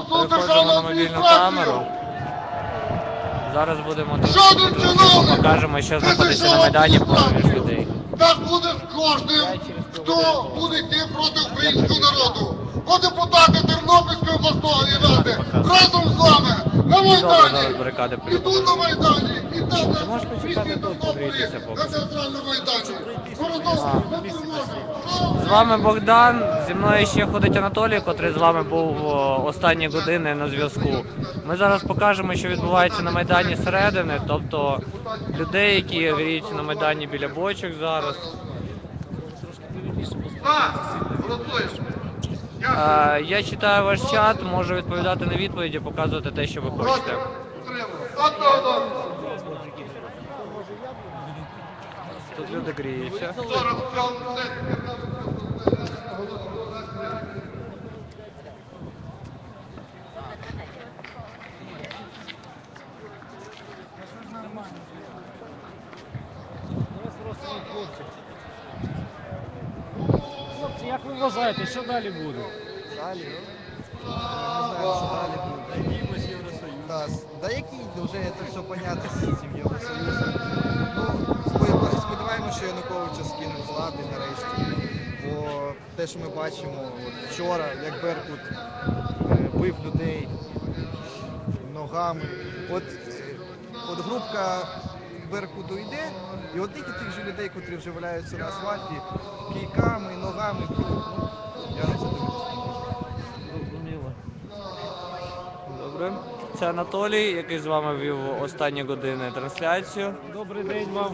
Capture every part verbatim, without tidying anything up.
Переходимо на мобільну камеру. Зараз будемо трохи покажемо, що знаходиться на Майдані поміж людей. Так буде з кожним, хто буде йти проти українського народу. О, депутати Тернопільської обласної ради, разом з вами на Майдані. І тут на Майдані, і там на місті Тернополі, на театральному Майдані. Городовський, ми переможемо. З вами Богдан, зі мною ще ходить Анатолій, котрий з вами був останні години на зв'язку. Ми зараз покажемо, що відбувається на Майдані зсередини, тобто людей, які гріються на Майдані біля бочок зараз. А, я читаю ваш чат, можу відповідати на відповіді, показувати те, що ви хочете. Тут люди гріються. Хлопці, як ви вважаєте, що далі буде? Далі? Не знаю, що далі буде. Надіємось Євросоюз. Так, да який вже це все понятно з цим Євросоюзом. Ну, сподіваємося, сподіваємося, що Януковича скинуть з влади нарешті. Бо те, що ми бачимо от вчора, як Беркут е, бив людей ногами. От, от групка Беркуту йде, і от тільки тих же людей, котрі вже валяються на асфальті, кійками, ногами б'ють. Ну, я не задивлюся. Зрозуміло. Добре. Це Анатолій, який з вами вів останні години трансляцію. Добрий день вам.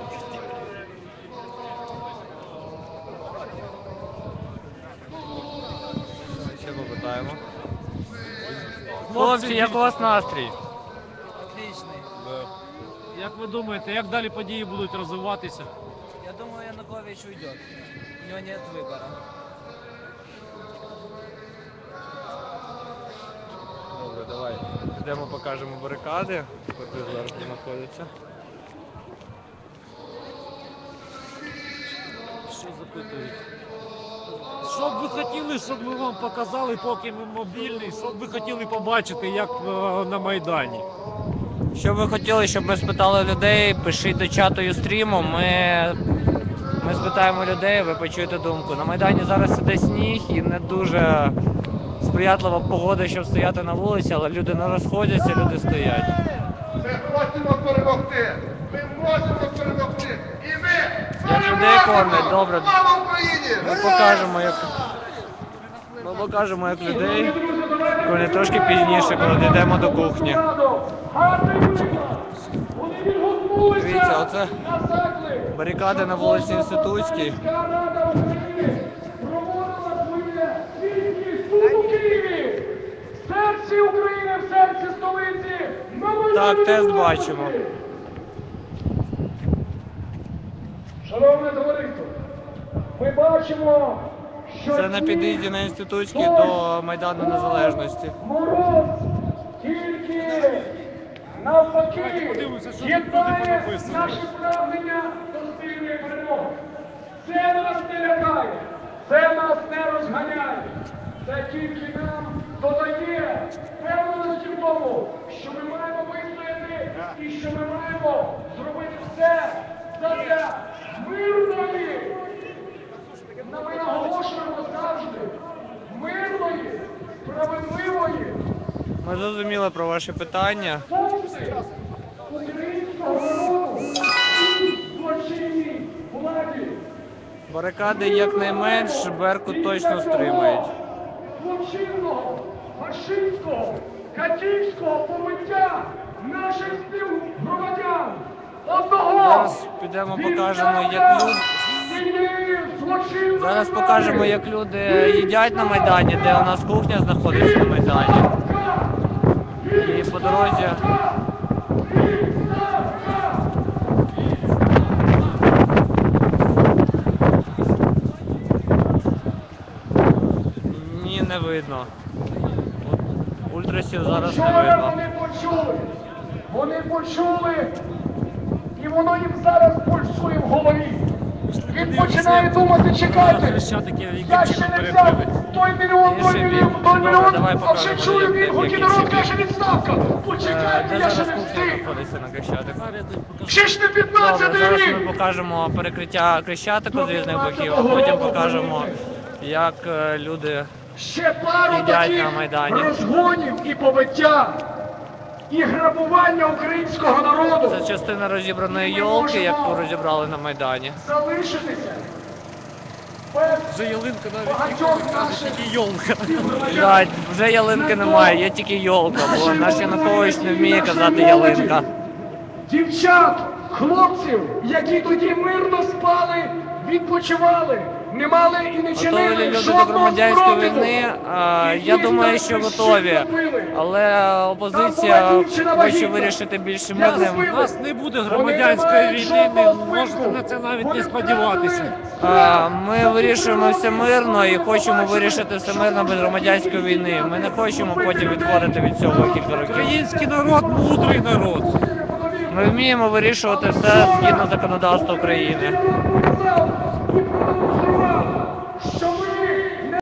Ще попитаємо. Хлопці, як у вас настрій? Отличный. Як ви думаєте, як далі події будуть розвиватися? Я думаю, Янукович уйдет. У него нет выбора. Добре, давай. Йдемо покажемо барикади, котрі зараз знаходяться. Що запитують? Що б ви хотіли, щоб ми вам показали, поки ми мобільний? Що б ви хотіли побачити, як е, на Майдані? Що ви хотіли, щоб ми спитали людей, пишіть до чату Юстріму, ми, ми спитаємо людей, ви почуєте думку. На Майдані зараз іде сніг і не дуже сприятлива погода, щоб стояти на вулиці, але люди не розходяться, люди стоять. Ми хочемо перемогти! Ми можемо перемогти! І ми! Як людей кормять, добре. Слава Україні! Ми покажемо, як, ми покажемо, як людей кормять трошки пізніше, коли дійдемо до кухні. Дивіться, оце барикади на вулиці Інститутській. В серці України, в серці столиці. Так, тест бачимо. Шановне товариство, ми бачимо, що Це на під'їзді на Інститутській до Майдану Незалежності. мороз тільки навпаки єднає наші прагнення до спільної перемоги. Це нас не лякає, це нас не розганяє. Це тільки нам додає впевненості в тому, що ми маємо вистояти і що ми маємо зробити все задля мирної, ми наголошуємо завжди, мирної, справедливої, Ми зрозуміли про ваші питання. повної українського народу і злочинній владі. Барикади якнайменш, Беркут точно стримають. Злочинного, фашистського, катівського побиття наших співгромадян. Одного! Зараз підемо покажемо, як люди... Зараз покажемо, як люди їдять на Майдані, де у нас кухня знаходиться на Майдані. І по дорозі... Ні, не видно. Ультрасів зараз не видно. Вони почули, вони почули, і воно їм зараз пульсує в голові. Він починає думати, чекати, я ще не взяв той мільйон, той мільйон, той мільйон давай А покажемо вже чую людей, відгуки, які народ всі каже відставка. Е, Почекайте, Де я ще зараз не кухня встиг. знаходиться на Хрещатику? Ще ж не Добре, п'ятнадцятий зараз ми рік. покажемо перекриття Хрещатику з різних боків, а потім покажемо, як е, люди Ще пару їдять таких на Майдані. розгонів і побиття, і грабування українського народу Це частина розібраної йолки, яку розібрали на Майдані. залишитися без Вже ялинка навіть багатьох ніхто не наших каже, тільки йолка. Да, вже ялинки немає, є тільки йолка, бо наш Янукович не вміє казати ялинка. дівчат, хлопців, які тоді мирно спали, відпочивали, не мали і не Готові ли чинили люди до жодного громадянської спротиву. війни? А, І Я ті, думаю, хто що ще готові, зробили. але опозиція Там була дівчина хоче вагітна. вирішити більш Я мирним. збив. У нас не буде Вони громадянської не мають війни, не жодного можете впливу. на це навіть Вони не сподіватися. А, Ми вирішуємо все мирно і хочемо вирішити все мирно без громадянської війни. Ми не хочемо потім відходити від цього кілька років. Український народ мудрий народ. Ми вміємо вирішувати все згідно законодавства України.